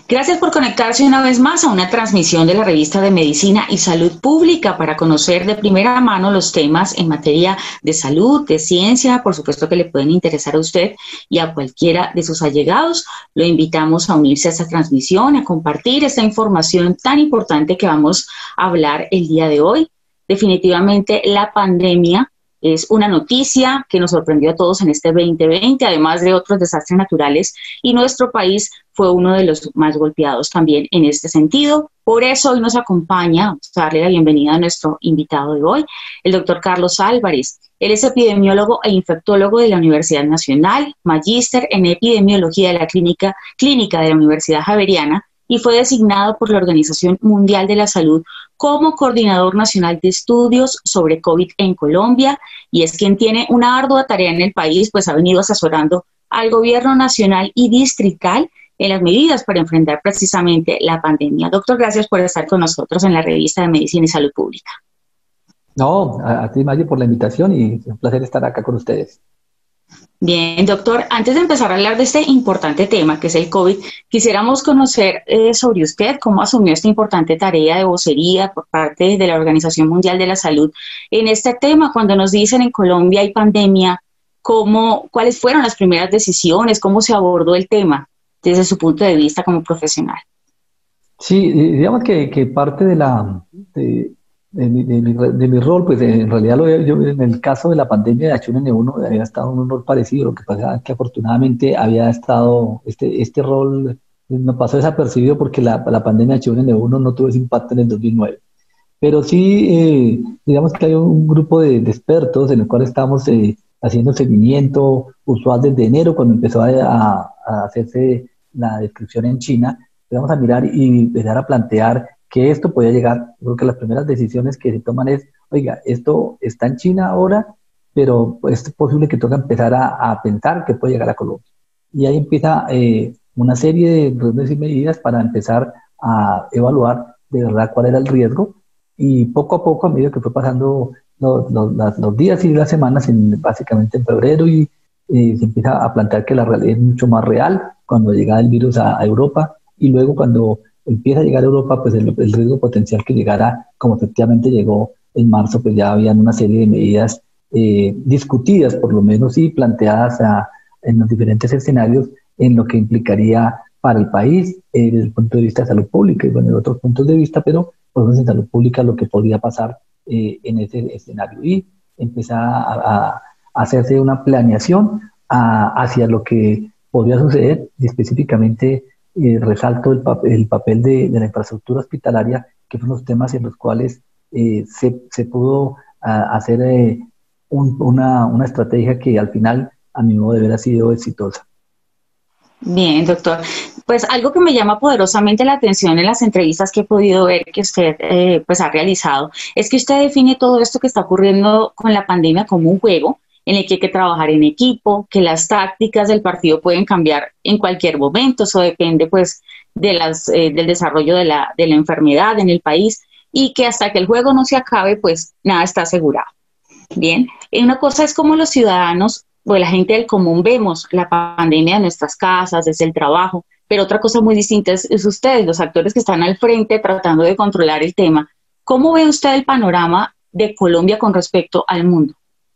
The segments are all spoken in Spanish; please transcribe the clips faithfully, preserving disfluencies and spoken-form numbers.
Gracias por conectarse una vez más a una transmisión de la revista de Medicina y Salud Pública para conocer de primera mano los temas en materia de salud, de ciencia, por supuesto que le pueden interesar a usted y a cualquiera de sus allegados. Lo invitamos a unirse a esta transmisión, a compartir esta información tan importante que vamos a hablar el día de hoy. Definitivamente la pandemia es una noticia que nos sorprendió a todos en este veinte veinte, además de otros desastres naturales, y nuestro país fue uno de los más golpeados también en este sentido. Por eso hoy nos acompaña, vamos a darle la bienvenida a nuestro invitado de hoy, el doctor Carlos Álvarez. Él es epidemiólogo e infectólogo de la Universidad Nacional, magíster en epidemiología de la clínica, clínica de la Universidad Javeriana, y fue designado por la Organización Mundial de la Salud como Coordinador Nacional de Estudios sobre COVID en Colombia, y es quien tiene una ardua tarea en el país, pues ha venido asesorando al gobierno nacional y distrital en las medidas para enfrentar precisamente la pandemia. Doctor, gracias por estar con nosotros en la revista de Medicina y Salud Pública. No, a, a ti, Maggie, por la invitación y es un placer estar acá con ustedes. Bien, doctor, antes de empezar a hablar de este importante tema que es el COVID, quisiéramos conocer eh, sobre usted, cómo asumió esta importante tarea de vocería por parte de la Organización Mundial de la Salud en este tema. Cuando nos dicen en Colombia hay pandemia, ¿cómo, cuáles fueron las primeras decisiones? ¿Cómo se abordó el tema desde su punto de vista como profesional? Sí, digamos que, que parte de la... De... De mi, de, mi, de mi rol, pues en realidad lo, yo en el caso de la pandemia de H uno N uno había estado en un rol parecido. Lo que pasa es que afortunadamente había estado, este, este rol me pasó desapercibido porque la, la pandemia de H uno N uno no tuvo ese impacto en el dos mil nueve. Pero sí, eh, digamos que hay un grupo de, de expertos en el cual estamos eh, haciendo seguimiento usual desde enero, cuando empezó a, a, a hacerse la descripción en China. Vamos a mirar y empezar a plantear que esto podía llegar. Creo que las primeras decisiones que se toman es, oiga, esto está en China ahora, pero es posible que toca empezar a, a pensar que puede llegar a Colombia. Y ahí empieza eh, una serie de medidas para empezar a evaluar de verdad cuál era el riesgo, y poco a poco, a medida que fue pasando los, los, los días y las semanas, en, básicamente en febrero, y eh, se empieza a plantear que la realidad es mucho más real cuando llega el virus a, a Europa, y luego cuando empieza a llegar a Europa, pues el, el riesgo potencial que llegara, como efectivamente llegó en marzo, pues ya habían una serie de medidas eh, discutidas, por lo menos, y planteadas a, en los diferentes escenarios en lo que implicaría para el país eh, desde el punto de vista de salud pública y bueno, de otros puntos de vista, pero por lo menos en salud pública lo que podría pasar eh, en ese escenario. Y empezar a, a, a hacerse una planeación a, hacia lo que podría suceder, y específicamente Eh, resalto el, pap el papel de, de la infraestructura hospitalaria, que fueron los temas en los cuales eh, se, se pudo a, hacer eh, un, una, una estrategia que al final, a mi modo de ver, ha sido exitosa. Bien, doctor. Pues algo que me llama poderosamente la atención en las entrevistas que he podido ver que usted eh, pues ha realizado, es que usted define todo esto que está ocurriendo con la pandemia como un juego en el que hay que trabajar en equipo, que las tácticas del partido pueden cambiar en cualquier momento. Eso depende pues de las, eh, del desarrollo de la, de la enfermedad en el país, y que hasta que el juego no se acabe, pues nada está asegurado. Bien, una cosa es como los ciudadanos o la gente del común vemos la pandemia en nuestras casas, desde el trabajo, pero otra cosa muy distinta es, es ustedes, los actores que están al frente tratando de controlar el tema. ¿Cómo ve usted el panorama de Colombia con respecto al mundo?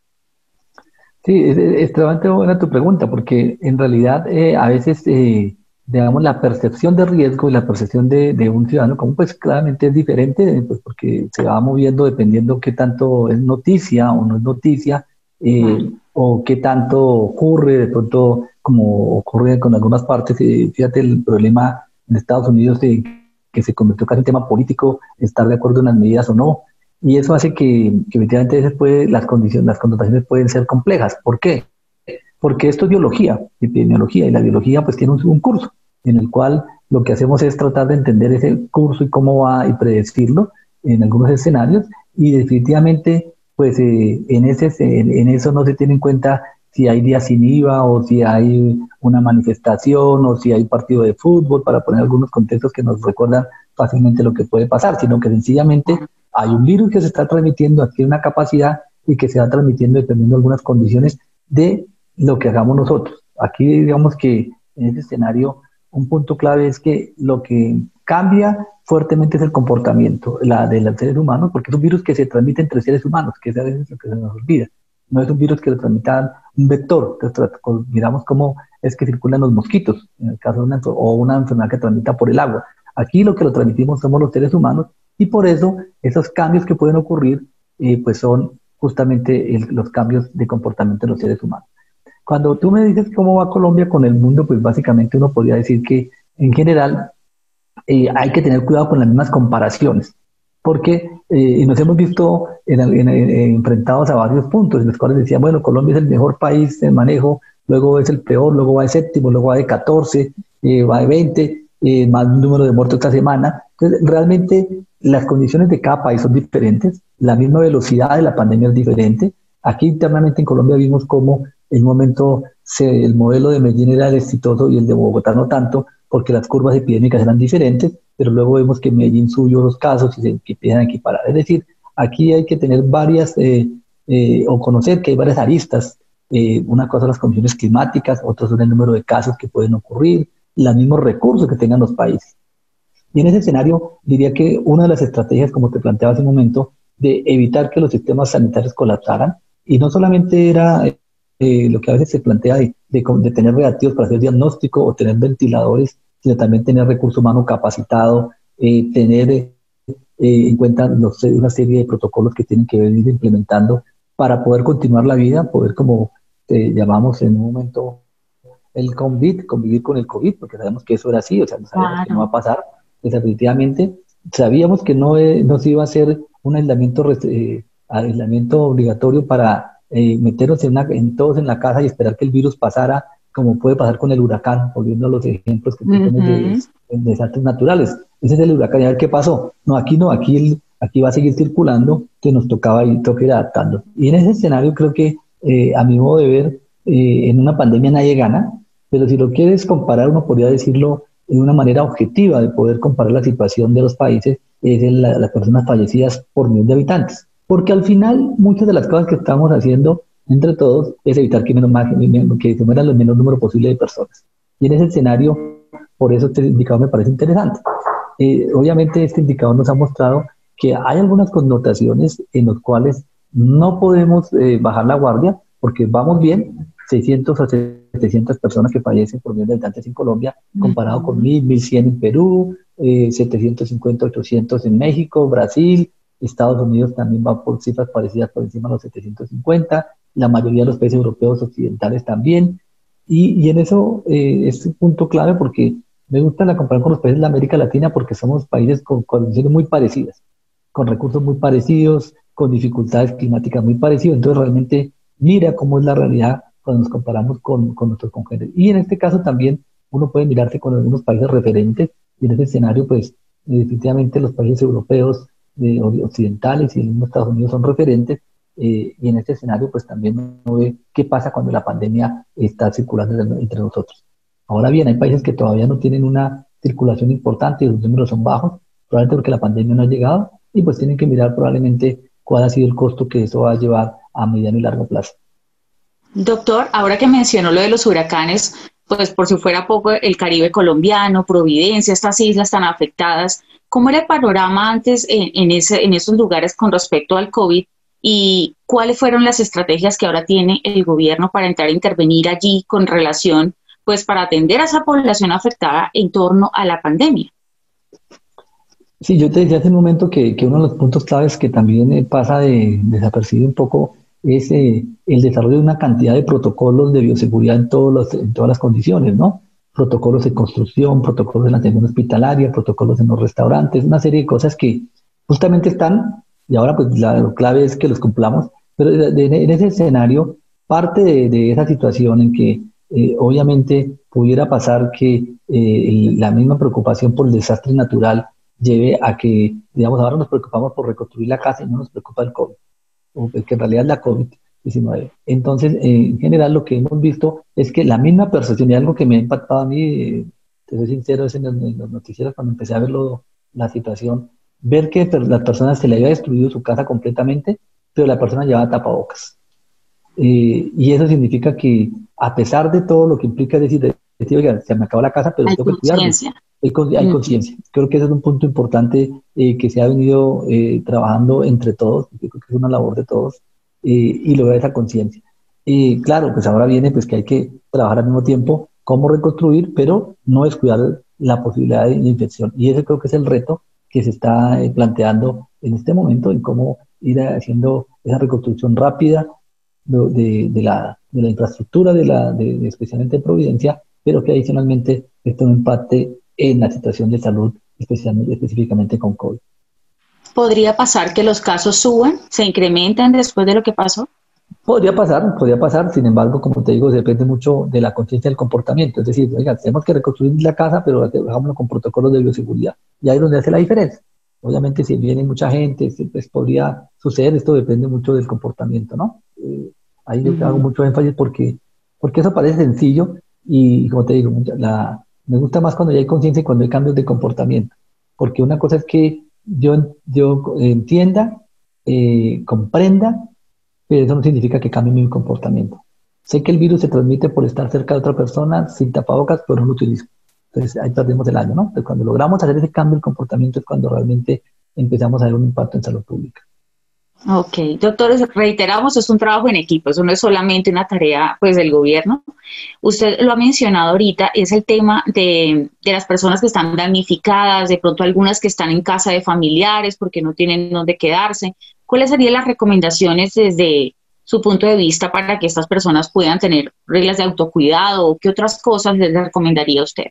Sí, es extremadamente buena tu pregunta, porque en realidad eh, a veces, eh, digamos, la percepción de riesgo y la percepción de, de un ciudadano común, pues claramente es diferente, pues porque se va moviendo dependiendo qué tanto es noticia o no es noticia, eh, o qué tanto ocurre, de pronto, como ocurre con algunas partes. Eh, fíjate el problema en Estados Unidos, de que se convirtió casi en tema político, estar de acuerdo en las medidas o no. Y eso hace que, que efectivamente puede, las condiciones, las connotaciones pueden ser complejas. ¿Por qué? Porque esto es biología, epidemiología, y la biología pues tiene un, un curso en el cual lo que hacemos es tratar de entender ese curso y cómo va, y predecirlo en algunos escenarios, y definitivamente pues eh, en, ese, en, en eso no se tiene en cuenta si hay días sin I V A, o si hay una manifestación, o si hay partido de fútbol, para poner algunos contextos que nos recuerdan fácilmente lo que puede pasar, sino que sencillamente hay un virus que se está transmitiendo, adquiere una capacidad, y que se va transmitiendo dependiendo de algunas condiciones de lo que hagamos nosotros. Aquí digamos que en ese escenario un punto clave es que lo que cambia fuertemente es el comportamiento la, de los seres humanos, porque es un virus que se transmite entre seres humanos, que es a veces lo que se nos olvida. No es un virus que lo transmita un vector. Entonces, miramos cómo es que circulan los mosquitos, en el caso de una, o una enfermedad que transmita por el agua. Aquí lo que lo transmitimos somos los seres humanos, y por eso esos cambios que pueden ocurrir eh, pues son justamente el, los cambios de comportamiento de los seres humanos. Cuando tú me dices cómo va Colombia con el mundo, pues básicamente uno podría decir que en general eh, hay que tener cuidado con las mismas comparaciones, porque eh, nos hemos visto en, en, en, enfrentados a varios puntos, en los cuales decían, bueno, Colombia es el mejor país de manejo, luego es el peor, luego va de séptimo, luego va de catorce, eh, va de veinte, eh, más número de muertos esta semana. Entonces, realmente las condiciones de cada país son diferentes, la misma velocidad de la pandemia es diferente. Aquí internamente en Colombia vimos cómo en un momento se, el modelo de Medellín era el exitoso y el de Bogotá no tanto, porque las curvas epidémicas eran diferentes, pero luego vemos que Medellín subió los casos y se empiezan a equiparar. Es decir, aquí hay que tener varias, eh, eh, o conocer que hay varias aristas. Eh, una cosa son las condiciones climáticas, otras son el número de casos que pueden ocurrir, los mismos recursos que tengan los países. Y en ese escenario diría que una de las estrategias, como te planteaba hace un momento, de evitar que los sistemas sanitarios colapsaran, y no solamente era eh, lo que a veces se plantea de, de, de tener reactivos para hacer diagnóstico o tener ventiladores, sino también tener recurso humano capacitado, eh, tener eh, en cuenta los, una serie de protocolos que tienen que venir implementando para poder continuar la vida, poder, como te llamamos en un momento, el COVID, convivir con el COVID, porque sabemos que eso era así, o sea, no sabemos claro. que no va a pasar. Definitivamente sabíamos que no, eh, no se iba a hacer un aislamiento, eh, aislamiento obligatorio para eh, meternos en, una, en todos en la casa y esperar que el virus pasara, como puede pasar con el huracán, volviendo a los ejemplos que tú uh-huh. tienes de, de desastres naturales. Ese es el huracán, y a ver qué pasó. No, aquí no, aquí, el, aquí va a seguir circulando, que nos tocaba y toca ir adaptando. Y en ese escenario creo que, eh, a mi modo de ver, eh, en una pandemia nadie gana, pero si lo quieres comparar, uno podría decirlo de una manera objetiva de poder comparar la situación de los países, es en la, las personas fallecidas por millón de habitantes. Porque al final, muchas de las cosas que estamos haciendo entre todos es evitar que, menos, que se mueran el menor número posible de personas. Y en ese escenario, por eso este indicador me parece interesante. Eh, obviamente este indicador nos ha mostrado que hay algunas connotaciones en las cuales no podemos eh, bajar la guardia, porque vamos bien, seiscientas a setecientas personas que fallecen por millón de habitantes en Colombia, comparado uh-huh. con mil, mil cien en Perú, eh, setecientos cincuenta, ochocientos en México, Brasil, Estados Unidos también va por cifras parecidas por encima de los setecientos cincuenta, la mayoría de los países europeos occidentales también, y, y en eso eh, es un punto clave porque me gusta la comparar con los países de América Latina porque somos países con condiciones muy parecidas, con recursos muy parecidos, con dificultades climáticas muy parecidas, entonces realmente mira cómo es la realidad cuando nos comparamos con, con nuestros congéneres. Y en este caso también uno puede mirarse con algunos países referentes, y en ese escenario pues definitivamente los países europeos, eh, occidentales y el mismo Estados Unidos son referentes, eh, y en este escenario pues también uno ve qué pasa cuando la pandemia está circulando entre nosotros. Ahora bien, hay países que todavía no tienen una circulación importante y los números son bajos, probablemente porque la pandemia no ha llegado, y pues tienen que mirar probablemente cuál ha sido el costo que eso va a llevar a mediano y largo plazo. Doctor, ahora que mencionó lo de los huracanes, pues por si fuera poco, el Caribe colombiano, Providencia, estas islas tan afectadas, ¿cómo era el panorama antes en, en, ese, en esos lugares con respecto al COVID? ¿Y cuáles fueron las estrategias que ahora tiene el gobierno para entrar a intervenir allí con relación, pues para atender a esa población afectada en torno a la pandemia? Sí, yo te decía hace un momento que, que uno de los puntos claves que también eh, pasa de desapercibido un poco es eh, el desarrollo de una cantidad de protocolos de bioseguridad en, todos los, en todas las condiciones, ¿no? Protocolos de construcción, protocolos en la atención hospitalaria, protocolos en los restaurantes, una serie de cosas que justamente están, y ahora pues la, lo clave es que los cumplamos, pero de, de, en ese escenario, parte de, de esa situación en que eh, obviamente pudiera pasar que eh, la misma preocupación por el desastre natural lleve a que, digamos, ahora nos preocupamos por reconstruir la casa y no nos preocupa el COVID, o que en realidad es la COVID diecinueve. Entonces, eh, en general, lo que hemos visto es que la misma percepción, y algo que me ha impactado a mí, eh, te soy sincero, es en, el, en los noticieros cuando empecé a ver lo, la situación, ver que per, las personas se le había destruido su casa completamente, pero la persona llevaba tapabocas. Eh, y eso significa que, a pesar de todo lo que implica, es decir, de, decir, oiga, se me acabó la casa, pero Hay tengo que cuidarme. conciencia. Hay, con- hay Ujú. conciencia. Creo que ese es un punto importante eh, que se ha venido eh, trabajando entre todos, yo creo que es una labor de todos, eh, y lograr esa conciencia. Y claro, pues ahora viene pues que hay que trabajar al mismo tiempo cómo reconstruir, pero no descuidar la posibilidad de infección. Y ese creo que es el reto que se está eh, planteando en este momento, en cómo ir haciendo esa reconstrucción rápida de, de- de la, de la infraestructura, de la, de, de especialmente en Providencia, pero que adicionalmente esto no impacte en la situación de salud, especialmente, específicamente con COVID. ¿Podría pasar que los casos suban, se incrementan después de lo que pasó? Podría pasar, podría pasar, sin embargo, como te digo, depende mucho de la conciencia del comportamiento. Es decir, oiga, tenemos que reconstruir la casa, pero hagámoslo con protocolos de bioseguridad. Y ahí es donde hace la diferencia. Obviamente, si viene mucha gente, si, pues podría suceder, esto depende mucho del comportamiento, ¿no? Eh, ahí yo hago Ujú. mucho énfasis porque, porque eso parece sencillo y, como te digo, mucha- la, me gusta más cuando ya hay conciencia y cuando hay cambios de comportamiento. Porque una cosa es que yo, yo entienda, eh, comprenda, pero eso no significa que cambie mi comportamiento. Sé que el virus se transmite por estar cerca de otra persona sin tapabocas, pero no lo utilizo. Entonces ahí perdemos el año, ¿no? Entonces, cuando logramos hacer ese cambio de comportamiento es cuando realmente empezamos a ver un impacto en salud pública. Ok, doctores, reiteramos, es un trabajo en equipo, eso no es solamente una tarea pues del gobierno. Usted lo ha mencionado ahorita, es el tema de, de las personas que están damnificadas, de pronto algunas que están en casa de familiares porque no tienen dónde quedarse. ¿Cuáles serían las recomendaciones desde su punto de vista para que estas personas puedan tener reglas de autocuidado o qué otras cosas les recomendaría a usted?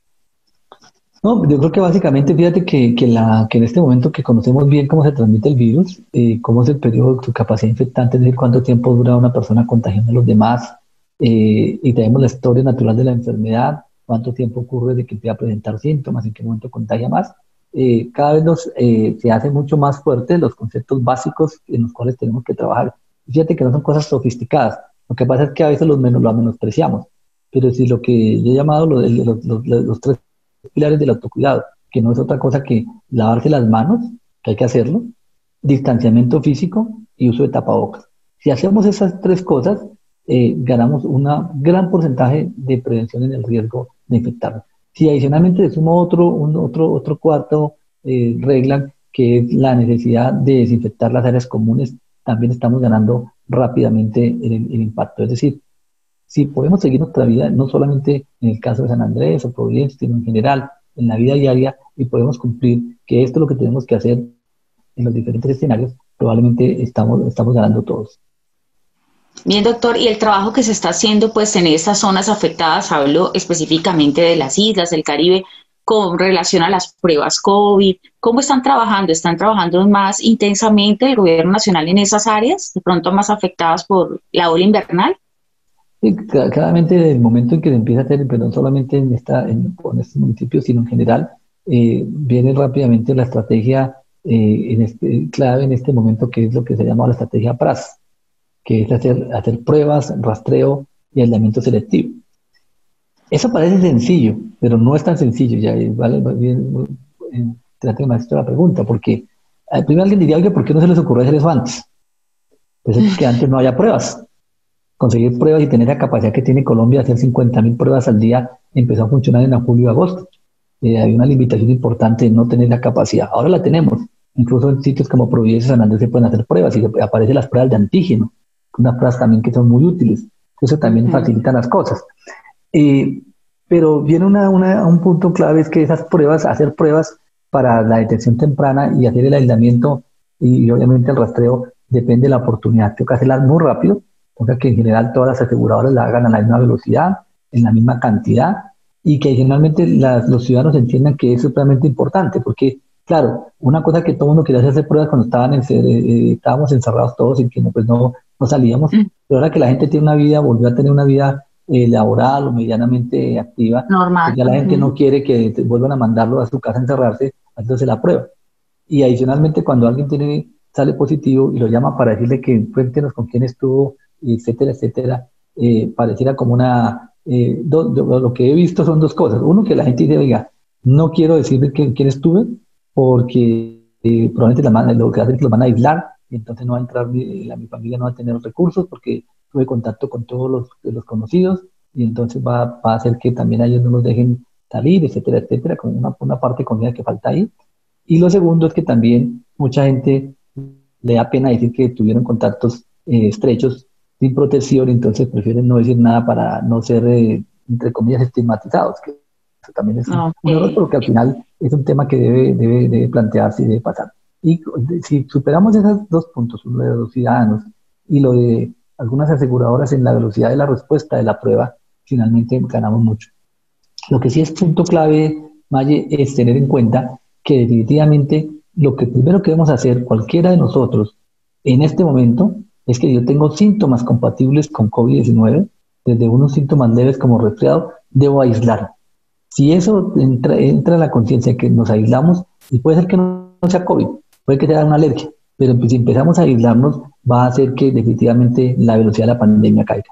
No, yo creo que básicamente, fíjate que, que, la, que en este momento que conocemos bien cómo se transmite el virus, eh, cómo es el periodo, su capacidad infectante, es decir, cuánto tiempo dura una persona contagiando a los demás, eh, y tenemos la historia natural de la enfermedad, cuánto tiempo ocurre de que empieza a presentar síntomas, en qué momento contagia más. Eh, cada vez nos, eh, se hace mucho más fuerte los conceptos básicos en los cuales tenemos que trabajar. Fíjate que no son cosas sofisticadas, lo que pasa es que a veces los menos, lo menospreciamos, pero si lo que yo he llamado lo de- los, los, los, los tres pilares del autocuidado, que no es otra cosa que lavarse las manos, que hay que hacerlo, distanciamiento físico y uso de tapabocas. Si hacemos esas tres cosas, eh, ganamos un gran porcentaje de prevención en el riesgo de infectarnos. Si adicionalmente le sumo otro, un, otro, otro cuarto eh, regla, que es la necesidad de desinfectar las áreas comunes, también estamos ganando rápidamente el, el impacto. Es decir, si podemos seguir nuestra vida, no solamente en el caso de San Andrés o Providencia, sino en general, en la vida diaria, y podemos cumplir que esto es lo que tenemos que hacer en los diferentes escenarios, probablemente estamos, estamos ganando todos. Bien, doctor, y el trabajo que se está haciendo pues en estas zonas afectadas, hablo específicamente de las islas, del Caribe, con relación a las pruebas COVID, ¿cómo están trabajando? ¿Están trabajando más intensamente el gobierno nacional en esas áreas, de pronto más afectadas por la ola invernal? Y ca- claramente desde el momento en que se empieza a hacer, pero no solamente en, esta, en, en estos municipios, sino en general, eh, viene rápidamente la estrategia eh, en este, clave en este momento, que es lo que se llama la estrategia PRAS, que es hacer, hacer pruebas, rastreo y aislamiento selectivo. Eso parece sencillo, pero no es tan sencillo. Ya, eh, vale, va bien, eh, trate de maestro la pregunta, porque al primero alguien diría, oye, ¿por qué no se les ocurrió hacer eso antes? Pues es que antes no había pruebas. Conseguir pruebas y tener la capacidad que tiene Colombia de hacer cincuenta mil pruebas al día empezó a funcionar en julio y agosto. Eh, hay una limitación importante de no tener la capacidad. Ahora la tenemos. Incluso en sitios como Providencia y San Andrés se pueden hacer pruebas y aparecen las pruebas de antígeno, unas pruebas también que son muy útiles. Eso también Ujú. facilita las cosas. Eh, pero viene una, una, un punto clave, es que esas pruebas, hacer pruebas para la detección temprana y hacer el aislamiento y, y obviamente el rastreo, depende de la oportunidad. Tengo que hacerlas muy rápido, o sea que en general todas las aseguradoras la hagan a la misma velocidad, en la misma cantidad, y que adicionalmente las, los ciudadanos entiendan que eso es realmente importante, porque claro, una cosa que todo el mundo quería hacer pruebas cuando estaban en, eh, estábamos encerrados todos y que no, pues no, no salíamos, pero ahora que la gente tiene una vida, volvió a tener una vida eh, laboral o medianamente activa, pues Normal. ya la gente Ujú. no quiere que te vuelvan a mandarlo a su casa a encerrarse, entonces la prueba. Y adicionalmente, cuando alguien tiene, sale positivo y lo llama para decirle que cuéntenos con quién estuvo, etcétera, etcétera, eh, pareciera como una... Eh, do, do, lo que he visto son dos cosas. Uno, que la gente dice, oiga, no quiero decirle que, quién estuve porque eh, probablemente la man, lo que hacen es que los van a aislar y entonces no va a entrar, mi, la, mi familia no va a tener recursos porque tuve contacto con todos los, los conocidos y entonces va, va a hacer que también a ellos no los dejen salir, etcétera, etcétera, como una, una parte económica que falta ahí. Y lo segundo es que también mucha gente le da pena decir que tuvieron contactos eh, estrechos sin protección, entonces prefieren no decir nada para no ser, eh, entre comillas, estigmatizados, que eso también es un, un error, Ok. porque al final es un tema que debe, debe, debe plantearse y debe pasar. Y si superamos esos dos puntos, uno de los ciudadanos y lo de algunas aseguradoras en la velocidad de la respuesta de la prueba, finalmente ganamos mucho. Lo que sí es punto clave, Maye, es tener en cuenta que definitivamente lo que primero que debemos hacer cualquiera de nosotros en este momento es que yo tengo síntomas compatibles con COVID diecinueve, desde unos síntomas leves como resfriado, debo aislar. Si eso entra, entra en la conciencia que nos aislamos, y puede ser que no sea COVID, puede que sea una alergia, pero pues si empezamos a aislarnos, va a hacer que definitivamente la velocidad de la pandemia caiga.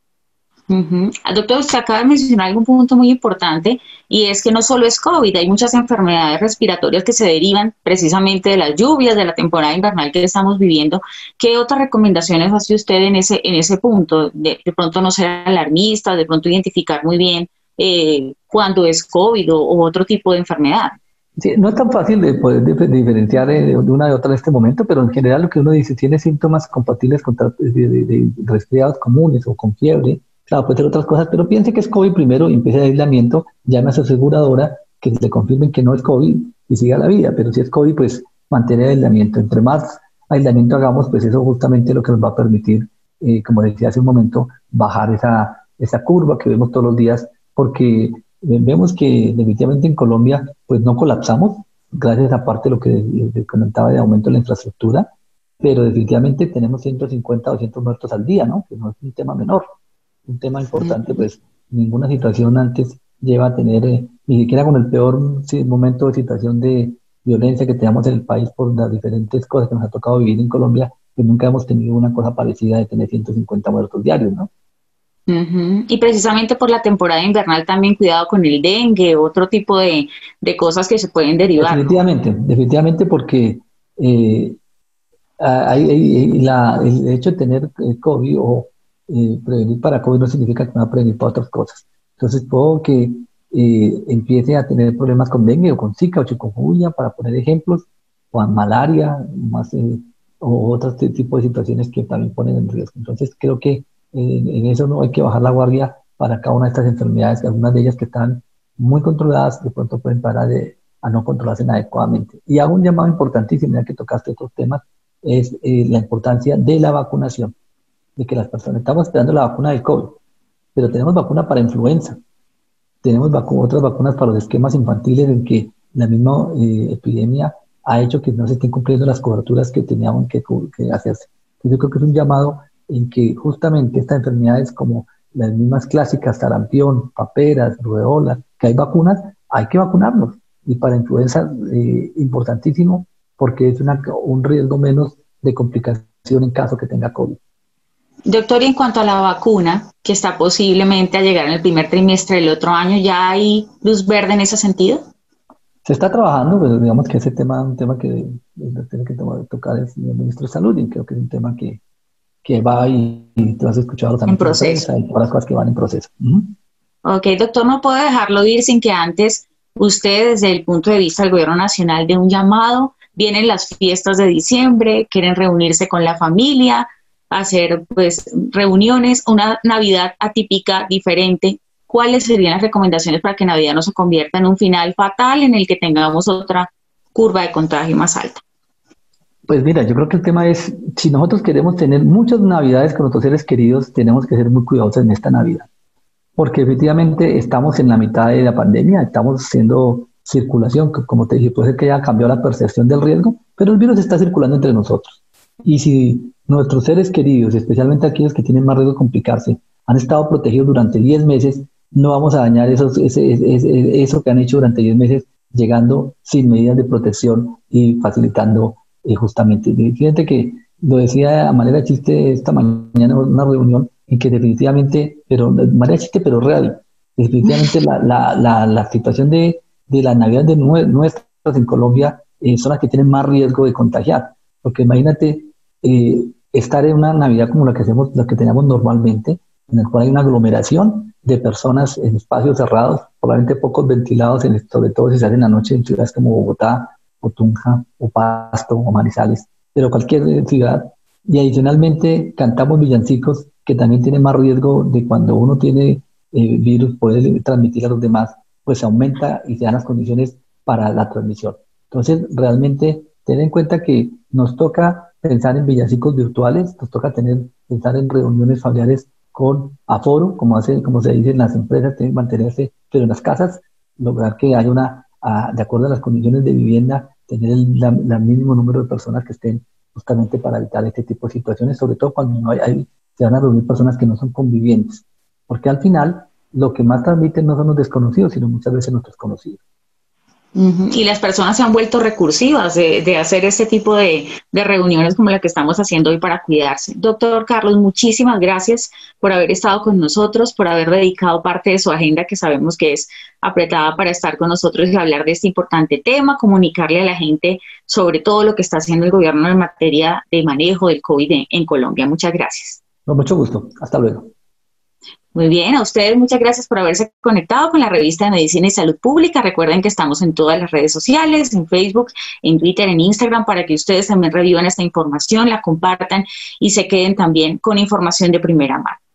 Ujú. Doctor, usted acaba de mencionar algún punto muy importante y es que no solo es COVID, hay muchas enfermedades respiratorias que se derivan precisamente de las lluvias, de la temporada invernal que estamos viviendo. ¿Qué otras recomendaciones hace usted en ese, en ese punto? De, de pronto no ser alarmista, de pronto identificar muy bien eh, cuándo es COVID o, o otro tipo de enfermedad. Sí, no es tan fácil de poder dif- diferenciar eh, de una de otra en este momento, pero en general lo que uno dice, tiene síntomas compatibles con tra- de, de- de resfriados comunes o con fiebre, claro, puede ser otras cosas, pero piense que es COVID primero y empiece el aislamiento, llame a su aseguradora, que le confirmen que no es COVID y siga la vida, pero si es COVID, pues mantener el aislamiento. Entre más aislamiento hagamos, pues eso justamente es lo que nos va a permitir, eh, como decía hace un momento, bajar esa, esa curva que vemos todos los días, porque vemos que definitivamente en Colombia pues no colapsamos, gracias a parte de lo que les comentaba de aumento de la infraestructura, pero definitivamente tenemos ciento cincuenta o doscientos muertos al día, ¿no? Que no es un tema menor, un tema importante, Ujú. pues ninguna situación antes lleva a tener, eh, ni siquiera con el peor sí, momento de situación de violencia que tenemos en el país por las diferentes cosas que nos ha tocado vivir en Colombia, pues nunca hemos tenido una cosa parecida de tener ciento cincuenta muertos diarios, ¿no? Ujú. Y precisamente por la temporada invernal también cuidado con el dengue, otro tipo de, de cosas que se pueden derivar, ¿no? Definitivamente, definitivamente porque eh, hay, hay- la, el hecho de tener eh, COVID o eh, prevenir para COVID no significa que me va a prevenir para otras cosas. Entonces puedo que eh, empiece a tener problemas con dengue o con Zika o chikungunya, para poner ejemplos, o a malaria, más, eh, o otros t- tipos de situaciones que también ponen en riesgo. Entonces creo que eh, en eso no hay que bajar la guardia para cada una de estas enfermedades, que algunas de ellas que están muy controladas, de pronto pueden parar de, a no controlarse adecuadamente. Y hago un llamado importantísimo, ya que tocaste otros temas, es eh, la importancia de la vacunación, de que las personas, estamos esperando la vacuna del COVID, pero tenemos vacuna para influenza, tenemos vacu otras vacunas para los esquemas infantiles en que la misma eh, epidemia ha hecho que no se estén cumpliendo las coberturas que teníamos que, que hacerse. Entonces yo creo que es un llamado en que justamente estas enfermedades como las mismas clásicas, sarampión, paperas, rubeola, que hay vacunas, hay que vacunarnos. Y para influenza, eh, importantísimo, porque es una, un riesgo menos de complicación en caso que tenga COVID. Doctor, y en cuanto a la vacuna, que está posiblemente a llegar en el primer trimestre del otro año, ¿ya hay luz verde en ese sentido? Se está trabajando, pero digamos que ese tema es un tema que eh, tiene que tomar, tocar el señor ministro de Salud, y creo que es un tema que, que va y, y tú has escuchado En también en proceso. prensa y todas las cosas que van en proceso. Ujú. Ok, doctor, no puedo dejarlo ir sin que antes usted, desde el punto de vista del gobierno nacional, dé un llamado. Vienen las fiestas de diciembre, quieren reunirse con la familia, hacer pues reuniones, una Navidad atípica, diferente. ¿Cuáles serían las recomendaciones para que Navidad no se convierta en un final fatal en el que tengamos otra curva de contagio más alta? Pues mira, yo creo que el tema es, si nosotros queremos tener muchas navidades con nuestros seres queridos, tenemos que ser muy cuidadosos en esta Navidad, porque efectivamente estamos en la mitad de la pandemia, estamos haciendo circulación, que como te dije, puede ser que haya cambiado la percepción del riesgo, pero el virus está circulando entre nosotros. Y si nuestros seres queridos, especialmente aquellos que tienen más riesgo de complicarse, han estado protegidos durante diez meses, no vamos a dañar esos, ese, ese, eso que han hecho durante diez meses, llegando sin medidas de protección y facilitando eh, justamente. Fíjate que lo decía a manera de chiste esta mañana en una reunión, en que definitivamente, pero de manera de chiste, pero real, definitivamente la, la, la, la situación de, de la Navidad de nue- nuestras en Colombia eh, son las que tienen más riesgo de contagiar. Porque imagínate eh, estar en una Navidad como la que hacemos, la que teníamos normalmente, en el cual hay una aglomeración de personas en espacios cerrados, probablemente pocos ventilados, en, sobre todo si se hace en la noche en ciudades como Bogotá, o Tunja, o Pasto, o Manizales, pero cualquier ciudad. Y adicionalmente cantamos villancicos, que también tiene más riesgo de cuando uno tiene eh, virus, poder transmitir a los demás, pues aumenta y se dan las condiciones para la transmisión. Entonces, realmente, ten en cuenta que nos toca pensar en villancicos virtuales, nos toca tener, pensar en reuniones familiares con aforo, como, hace, como se dice en las empresas, tienen que mantenerse, pero en las casas, lograr que haya una, a, de acuerdo a las condiciones de vivienda, tener el la, la mínimo número de personas que estén justamente para evitar este tipo de situaciones, sobre todo cuando no hay, hay, se van a reunir personas que no son convivientes, porque al final lo que más transmiten no son los desconocidos, sino muchas veces nuestros conocidos. Uh-huh. Y las personas se han vuelto recursivas de, de hacer este tipo de, de reuniones como la que estamos haciendo hoy para cuidarse. Doctor Carlos, muchísimas gracias por haber estado con nosotros, por haber dedicado parte de su agenda, que sabemos que es apretada, para estar con nosotros y hablar de este importante tema, comunicarle a la gente sobre todo lo que está haciendo el gobierno en materia de manejo del COVID en, en Colombia. Muchas gracias. Con mucho gusto. Hasta luego. Muy bien, a ustedes muchas gracias por haberse conectado con la revista de Medicina y Salud Pública. Recuerden que estamos en todas las redes sociales, en Facebook, en Twitter, en Instagram, para que ustedes también revivan esta información, la compartan y se queden también con información de primera mano.